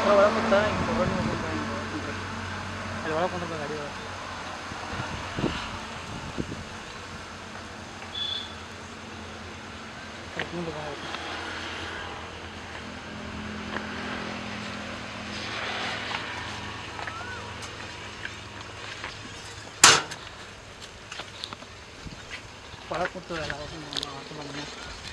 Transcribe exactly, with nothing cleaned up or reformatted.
ಒಳಗೆ ಕುಂತ ಹಿಂಗೆ ತಗೊಂಡು ಕುಂತ ಹಿಂಗೆ ಅಲ್ಲಿ ಒಳಗೆ ಕುಂತ ಗಾಡಿ ಒಳಗೆ ಮುಂದೆ ಬಾ ಒಳಗೆ ಕೂತದಲ್ಲ